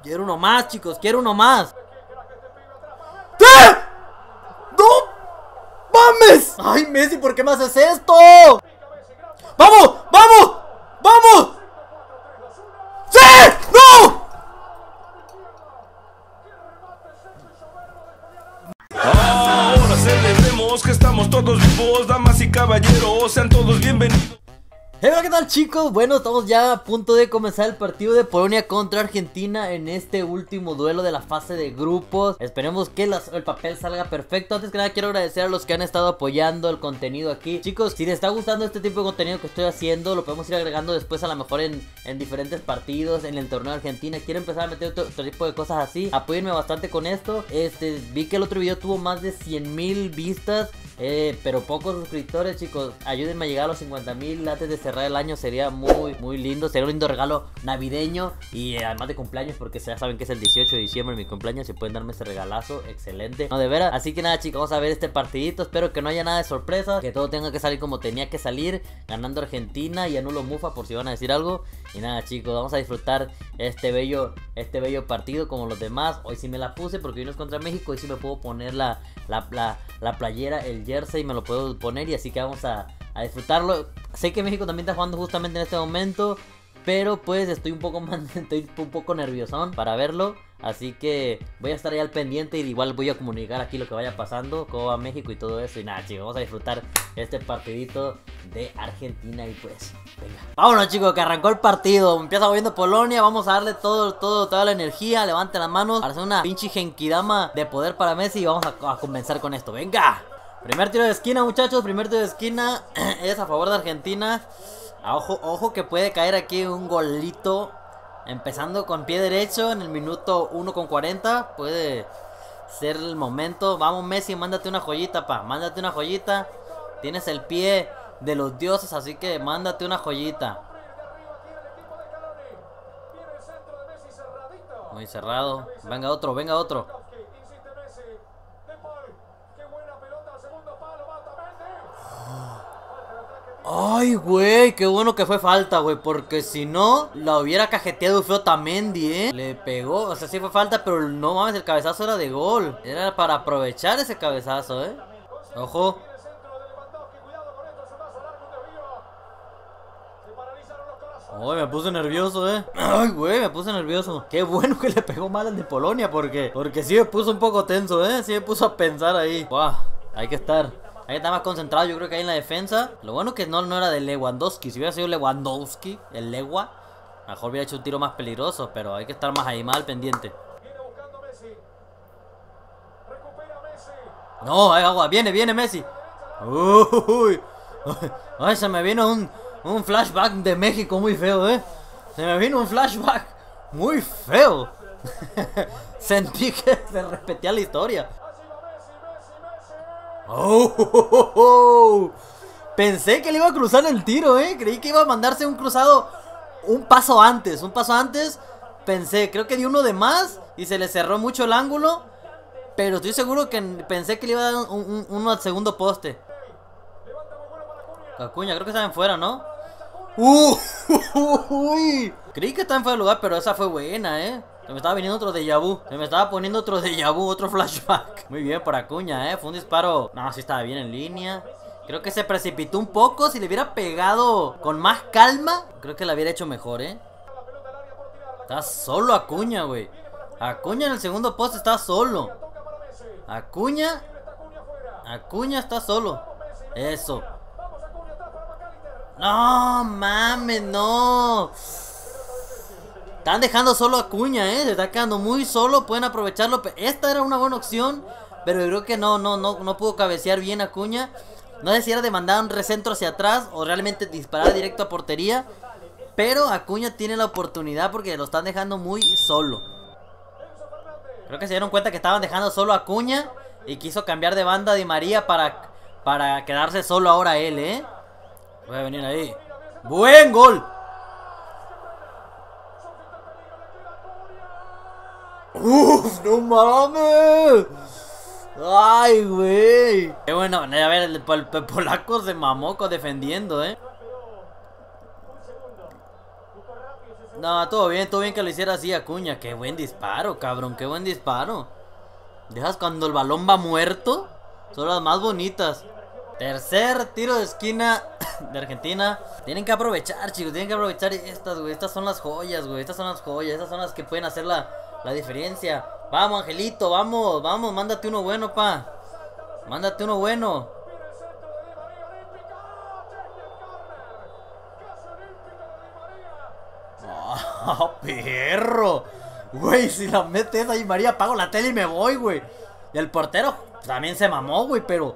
Quiero uno más, chicos, quiero uno más. ¡Sí! ¡No mames! ¡Ay, Messi, ¿por qué me haces esto? ¡Vamos! ¡Vamos! ¡Vamos! ¡Sí! ¡No! Ahora celebremos que estamos todos vivos, damas y caballeros, sean todos bienvenidos. Hey, ¿qué tal, chicos? Bueno, estamos ya a punto de comenzar el partido de Polonia contra Argentina en este último duelo de la fase de grupos. Esperemos que el papel salga perfecto. Antes que nada quiero agradecer a los que han estado apoyando el contenido aquí. Chicos, si les está gustando este tipo de contenido que estoy haciendo, lo podemos ir agregando después a lo mejor en diferentes partidos, en el torneo de Argentina. Quiero empezar a meter otro tipo de cosas así. Apóyenme bastante con esto. Vi que el otro video tuvo más de 100,000 vistas. Pero pocos suscriptores, chicos. Ayúdenme a llegar a los 50,000 antes de cerrar el año. Sería muy lindo. Sería un lindo regalo navideño. Y además de cumpleaños, porque ya saben que es el 18 de diciembre mi cumpleaños. Y pueden darme ese regalazo, excelente. No, de veras. Así que nada, chicos, vamos a ver este partidito. Espero que no haya nada de sorpresa, que todo tenga que salir como tenía que salir, ganando Argentina y anulo Mufa, por si van a decir algo. Y nada, chicos, vamos a disfrutar este bello partido como los demás. Hoy sí me la puse porque hoy no es contra México. Hoy sí me puedo poner la playera, el jersey, me lo puedo poner. Y así que vamos a disfrutarlo. Sé que México también está jugando justamente en este momento, pero pues estoy un poco nerviosón para verlo. Así que voy a estar ahí al pendiente y igual voy a comunicar aquí lo que vaya pasando, cómo va México y todo eso. Y nada, chicos, vamos a disfrutar este partidito de Argentina. Y pues, venga, vámonos, chicos, que arrancó el partido. Empieza moviendo Polonia, vamos a darle toda la energía. Levanten las manos para hacer una pinche genkidama de poder para Messi. Y vamos a comenzar con esto, venga. Primer tiro de esquina, muchachos, primer tiro de esquina. Es a favor de Argentina. Ojo que puede caer aquí un golito. Empezando con pie derecho en el minuto 1:40. Puede ser el momento. Vamos, Messi, mándate una joyita, pa. Mándate una joyita. Tienes el pie de los dioses, así que mándate una joyita. Muy cerrado. Venga otro, venga otro. Ay, güey, qué bueno que fue falta, güey. Porque si no, la hubiera cajeteado feo Otamendi, Le pegó, o sea, sí fue falta, pero no mames, el cabezazo era de gol. Era para aprovechar ese cabezazo, Ojo. Ay, me puse nervioso, Ay, güey, me puse nervioso. Qué bueno que le pegó mal al de Polonia, porque sí me puso un poco tenso, Sí me puso a pensar ahí. Buah, hay que estar más concentrado, yo creo que ahí en la defensa. Lo bueno que no era de Lewandowski. Si hubiera sido Lewandowski, el Lewa, mejor hubiera hecho un tiro más peligroso. Pero hay que estar más ahí, más al pendiente. No, hay agua, viene Messi. Uy. Ay, se me vino un flashback de México muy feo, Se me vino un flashback muy feo. Sentí que se repetía la historia. Pensé que le iba a cruzar el tiro, Creí que iba a mandarse un cruzado un paso antes. Pensé, creo que dio uno de más y se le cerró mucho el ángulo. Pero estoy seguro que pensé que le iba a dar uno al segundo poste. Acuña, creo que estaba en fuera, ¿no? Creí que estaba en fuera de lugar, pero esa fue buena, Se me estaba viniendo otro déjà vu. Se me estaba poniendo otro déjà vu, otro flashback. Muy bien por Acuña, Fue un disparo. No, sí estaba bien en línea. Creo que se precipitó un poco. Si le hubiera pegado con más calma, creo que la hubiera hecho mejor, Está solo Acuña, güey. Acuña en el segundo poste está solo. Acuña está solo. Eso. No, mames, no. Están dejando solo a Acuña, Se está quedando muy solo. Pueden aprovecharlo. Esta era una buena opción, pero creo que no pudo cabecear bien Acuña. No sé si era de mandar un recentro hacia atrás o realmente disparar directo a portería. Pero Acuña tiene la oportunidad porque lo están dejando muy solo. Creo que se dieron cuenta que estaban dejando solo a Acuña y quiso cambiar de banda Di María para quedarse solo ahora él, Voy a venir ahí. ¡Buen gol! ¡Uf! ¡No mames! ¡Ay, güey! Qué bueno, a ver, el polaco se mamó defendiendo, No, todo bien que lo hiciera así Acuña. Qué buen disparo, cabrón, qué buen disparo. Dejas cuando el balón va muerto. Son las más bonitas. Tercer tiro de esquina de Argentina. Tienen que aprovechar, chicos, tienen que aprovechar estas, güey. Estas son las joyas, güey, estas son las joyas. Estas son las que pueden hacer la diferencia. Vamos, Angelito, vamos, vamos, mándate uno bueno, pa. Mándate uno bueno. ¡Oh, perro! Güey, si la metes ahí, María, apago la tele y me voy, güey. Y el portero también se mamó, güey, pero...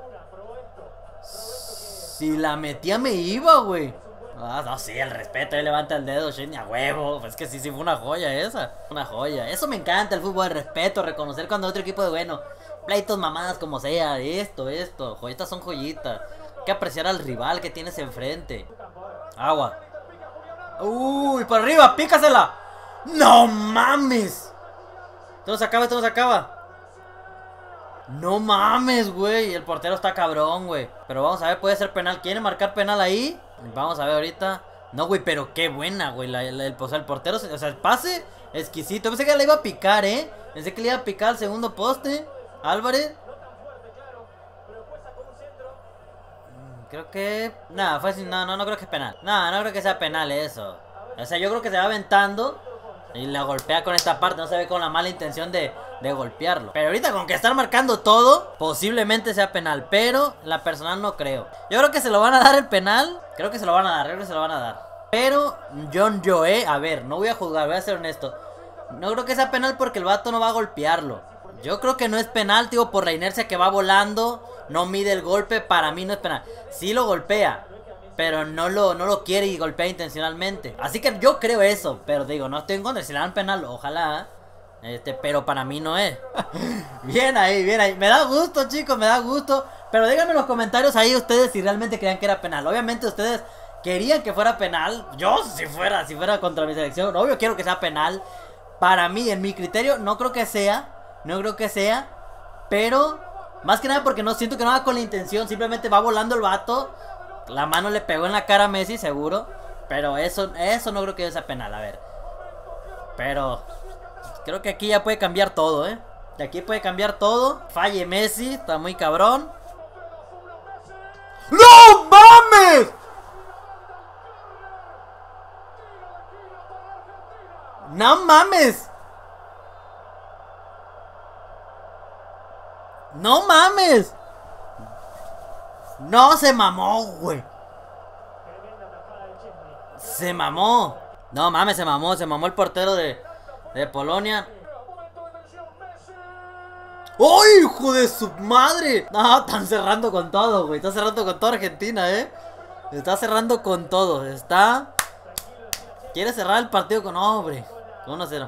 si la metía me iba, güey. Ah, no, sí, el respeto, ahí levanta el dedo, Shane, a huevo. Pues que sí, sí fue una joya esa. Una joya. Eso me encanta, el fútbol, el respeto, reconocer cuando otro equipo es bueno. Pleitos, mamadas, como sea, esto. Joyitas son joyitas. Hay que apreciar al rival que tienes enfrente. Agua. Uy, para arriba, pícasela. No mames. Esto no se acaba, esto no se acaba. No mames, güey. El portero está cabrón, güey. Pero vamos a ver, puede ser penal. ¿Quiere marcar penal ahí? Vamos a ver ahorita. No, güey, pero qué buena, güey. El portero, o sea, el pase exquisito. Pensé que le iba a picar, Pensé que le iba a picar al segundo poste. Álvarez. Creo que... nada, fue así. No creo que es penal. No creo que sea penal eso. O sea, yo creo que se va aventando y la golpea con esta parte. No se ve con la mala intención de golpearlo. Pero ahorita con que estar marcando todo, posiblemente sea penal. Pero la personal no creo. Yo creo que se lo van a dar el penal. Creo que se lo van a dar. Pero yo, a ver, no voy a juzgar, voy a ser honesto. No creo que sea penal porque el vato no va a golpearlo. Yo creo que no es penal, tío, por la inercia que va volando. No mide el golpe, para mí no es penal. Sí lo golpea, pero no lo quiere y golpea intencionalmente. Así que yo creo eso, pero digo, no estoy en contra. Si le dan penal, ojalá. Pero para mí no es. Bien ahí, bien ahí. Me da gusto, chicos, me da gusto. Pero díganme en los comentarios ahí ustedes si realmente creían que era penal. Obviamente ustedes querían que fuera penal. Yo, si fuera contra mi selección, obvio quiero que sea penal. Para mí, en mi criterio, no creo que sea. Pero más que nada porque no siento que no va con la intención. Simplemente va volando el vato. La mano le pegó en la cara a Messi, seguro. Pero eso no creo que sea penal, a ver. Pero creo que aquí ya puede cambiar todo, De aquí puede cambiar todo. Falle Messi, está muy cabrón. ¡No mames! ¡No mames! ¡No mames! No, se mamó, güey. Se mamó. No mames, se mamó el portero de Polonia. ¡Oh, hijo de su madre! No, están cerrando con todo, güey. Está cerrando con toda Argentina, Está cerrando con todo. Quiere cerrar el partido con hombre. 1-0.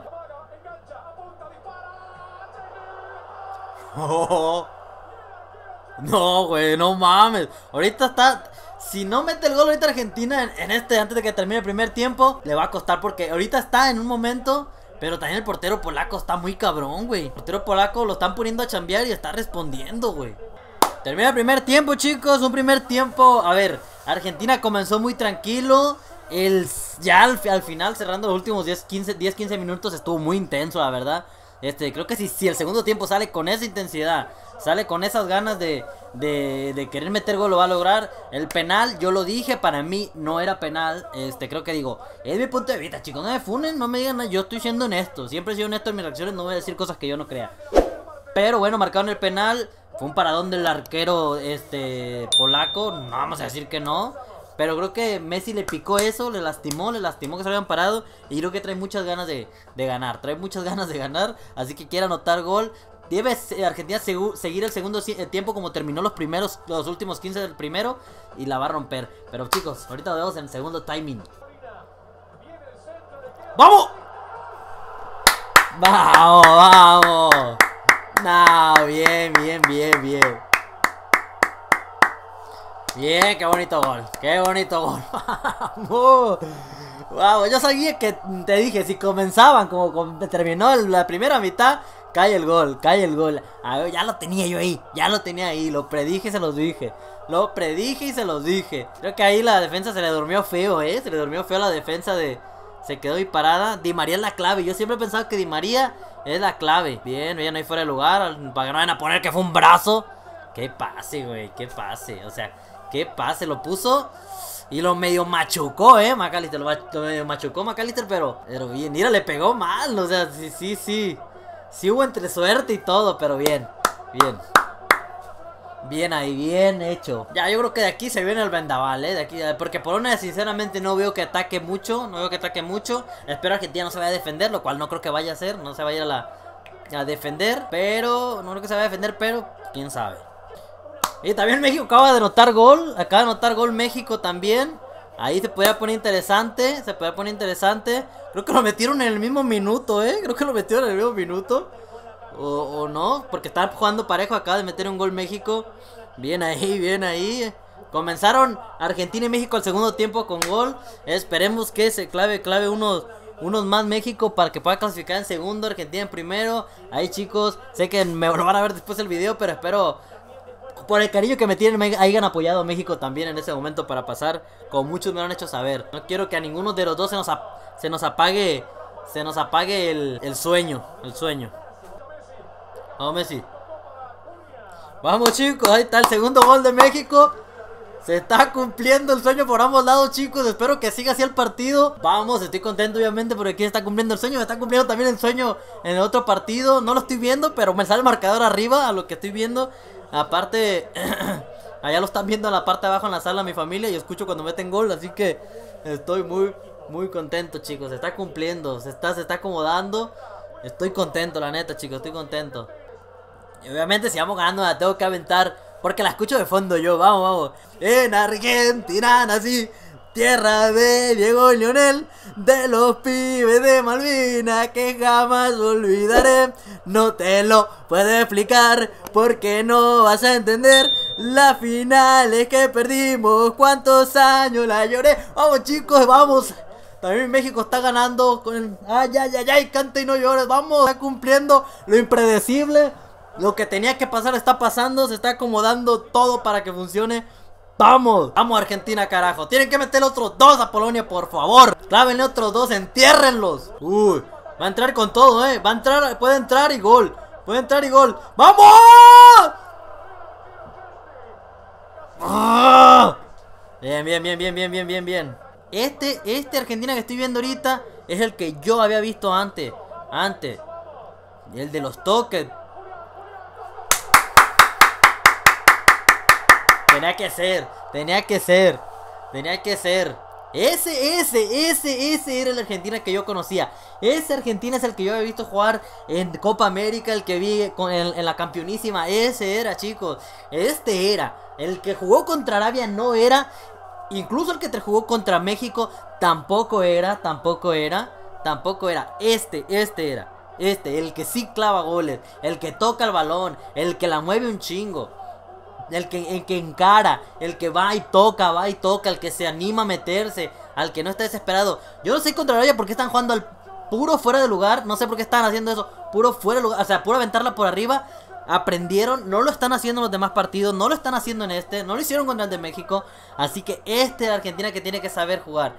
Oh. No, güey, no mames. Ahorita está... si no mete el gol ahorita Argentina antes de que termine el primer tiempo, le va a costar porque ahorita está en un momento. Pero también el portero polaco está muy cabrón, güey. El portero polaco lo están poniendo a chambear y está respondiendo, güey. Termina el primer tiempo, chicos. Un primer tiempo. A ver, Argentina comenzó muy tranquilo. Ya al final, cerrando los últimos 10-15 minutos, estuvo muy intenso, la verdad. Creo que si el segundo tiempo sale con esa intensidad, sale con esas ganas de querer meter gol, lo va a lograr. El penal, yo lo dije, para mí no era penal. Creo que digo, es mi punto de vista, chicos, no me funen, no me digan nada. Yo estoy siendo honesto, siempre he sido honesto en mis reacciones. No voy a decir cosas que yo no crea. Pero bueno, marcaron el penal. Fue un paradón del arquero polaco. No vamos a decir que no, pero creo que Messi le picó eso, le lastimó que se habían parado. Y creo que trae muchas ganas de ganar. Así que quiere anotar gol. Debe Argentina seguir el segundo tiempo como terminó los últimos 15 del primero. Y la va a romper. Pero chicos, ahorita lo vemos en el segundo timing. ¡Vamos! ¡Vamos! No, bien. Bien, qué bonito gol. Wow, yo sabía que te dije, si comenzaban como terminó la primera mitad, cae el gol. A ver, ya lo tenía yo ahí, lo predije y se los dije. Creo que ahí la defensa se le durmió feo, Se le durmió feo la defensa de... Se quedó ahí parada. Di María es la clave. Yo siempre he pensado que Di María es la clave. Bien, ella no hay fuera de lugar. Para que no vayan a poner que fue un brazo. Qué pase, güey. Qué pase. O sea, qué pase. Lo puso y lo medio machucó, McAllister. Lo medio machucó McAllister, pero bien. Mira, le pegó mal. O sea, sí. Sí hubo entre suerte y todo, pero bien. Bien ahí, bien hecho. Ya, yo creo que de aquí se viene el vendaval, de aquí, porque Polonia sinceramente no veo que ataque mucho. Espero que Argentina no se vaya a defender, lo cual no creo que vaya a hacer. No se vaya a defender, pero no creo que se vaya a defender, pero quién sabe. Y también México acaba de anotar gol. Acaba de anotar gol México también. Ahí se podría poner interesante. Creo que lo metieron en el mismo minuto, Creo que lo metieron en el mismo minuto. O no, porque estaban jugando parejo. Acaba de meter un gol México. Bien ahí. Comenzaron Argentina y México al segundo tiempo con gol. Esperemos que se clave unos más México para que pueda clasificar en segundo, Argentina en primero. Ahí, chicos, sé que me lo van a ver después del video, pero espero por el cariño que me tienen hayan apoyado a México también en ese momento para pasar, como muchos me lo han hecho saber. No quiero que a ninguno de los dos se nos apague el sueño. Vamos, Messi. Vamos, chicos, ahí está el segundo gol de México. Se está cumpliendo el sueño por ambos lados, chicos. Espero que siga así el partido. Vamos, estoy contento obviamente porque aquí está cumpliendo el sueño. Me está cumpliendo también el sueño en el otro partido. No lo estoy viendo, pero me sale el marcador arriba a lo que estoy viendo. Aparte, allá lo están viendo en la parte de abajo en la sala mi familia y escucho cuando meten gol. Así que estoy muy contento, chicos. Se está cumpliendo, se está acomodando. Estoy contento, la neta, chicos, estoy contento. Y obviamente si vamos ganando la tengo que aventar, porque la escucho de fondo yo. Vamos. En Argentina nací, tierra de Diego y Lionel, de los pibes de Malvinas que jamás olvidaré. No te lo puedo explicar porque no vas a entender las finales que perdimos, cuántos años la lloré. Vamos, chicos, vamos. También México está ganando con el... Ay, canta y no llores. Vamos, está cumpliendo lo impredecible. Lo que tenía que pasar está pasando. Se está acomodando todo para que funcione. Vamos Argentina, carajo. Tienen que meter otros dos a Polonia, por favor. Clávenle otros dos, entiérrenlos. Uy, va a entrar con todo, va a entrar, puede entrar y gol. ¡Vamos! ¡Ah! Bien. Este Argentina que estoy viendo ahorita es el que yo había visto antes. El de los toques. Tenía que ser. Ese era el Argentina que yo conocía. Ese Argentina es el que yo había visto jugar en Copa América, el que vi en la campeonísima. Ese era, chicos. Este era. El que jugó contra Arabia no era. Incluso el que te jugó contra México tampoco era. Este era. El que sí clava goles, el que toca el balón, el que la mueve un chingo. El que encara, el que va y toca, el que se anima a meterse, al que no está desesperado. Yo no sé contra Arabia porque están jugando al puro fuera de lugar. No sé por qué están haciendo eso, puro fuera de lugar, o sea, puro aventarla por arriba. Aprendieron, no lo están haciendo en los demás partidos, no lo están haciendo en este, no lo hicieron contra el de México. Así que este es la Argentina que tiene que saber jugar.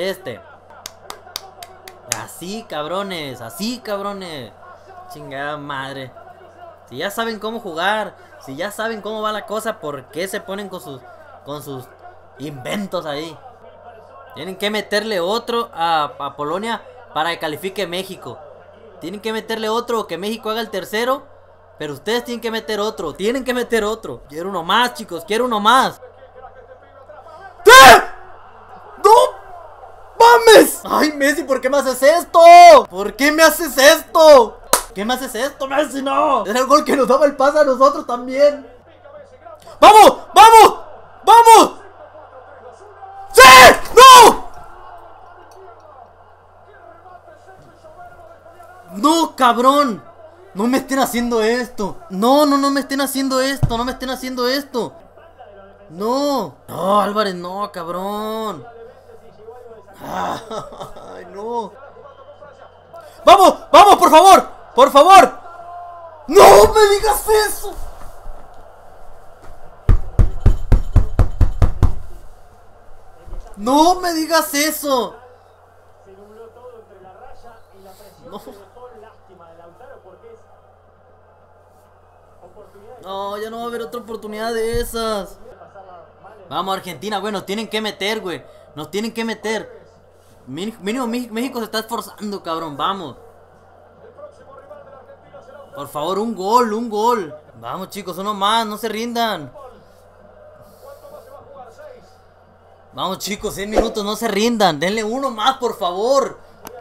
Así, cabrones. Chingada madre. Si ya saben cómo jugar, si ya saben cómo va la cosa, ¿por qué se ponen con sus inventos ahí? Tienen que meterle otro a Polonia para que califique México. Tienen que meterle otro, que México haga el tercero. Pero ustedes tienen que meter otro. Quiero uno más, chicos, ¡Sí! ¡No! ¡Mames! ¡Ay, Messi! ¿Por qué me haces esto? ¿Qué me haces esto, Messi? ¡No! Era el gol que nos daba el pase a nosotros también. ¡Vamos! ¡Sí! ¡No! ¡No, cabrón! No me estén haciendo esto. No me estén haciendo esto. No, Álvarez, no, cabrón. Ay, no. ¡Vamos, por favor! ¡No me digas eso! No, ya no va a haber otra oportunidad de esas. Vamos, Argentina, güey, nos tienen que meter, güey. Nos tienen que meter. Mínimo México se está esforzando, cabrón, vamos. Por favor, un gol, un gol. Vamos, chicos, uno más, no se rindan. Vamos, chicos, 6 minutos, no se rindan. Denle uno más, por favor.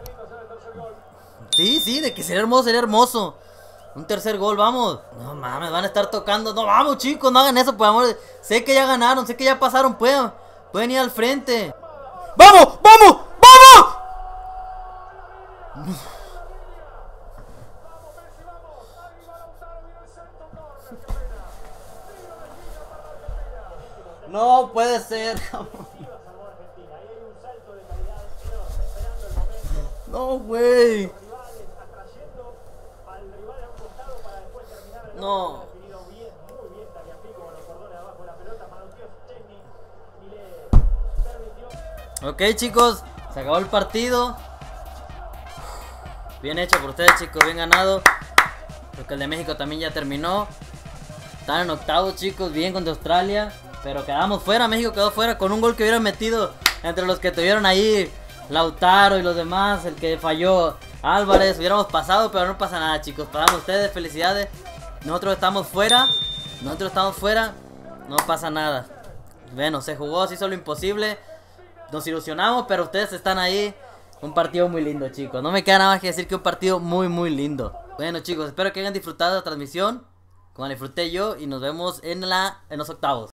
Sí, de que sería hermoso, sería hermoso. Un tercer gol, vamos. No mames, van a estar tocando. No, vamos, chicos, no hagan eso, por amor. Sé que ya ganaron, sé que ya pasaron, pueden ir al frente. ¡Vamos! ¡Vamos! ¡Vamos! No puede ser. No, güey. No. Ok, chicos, se acabó el partido. Bien hecho por ustedes, chicos, bien ganado. Creo que el de México también ya terminó. Están en octavos, chicos, bien contra Australia. Pero quedamos fuera, México quedó fuera con un gol que hubieran metido entre los que tuvieron ahí Lautaro y los demás. El que falló Álvarez, hubiéramos pasado, pero no pasa nada, chicos. Pasamos ustedes, felicidades. Nosotros estamos fuera, no pasa nada. Bueno, se jugó, se hizo lo imposible. Nos ilusionamos, pero ustedes están ahí. Un partido muy lindo, chicos. No me queda nada más que decir que un partido muy, muy lindo. Bueno, chicos, espero que hayan disfrutado la transmisión como la disfruté yo. Y nos vemos en los octavos.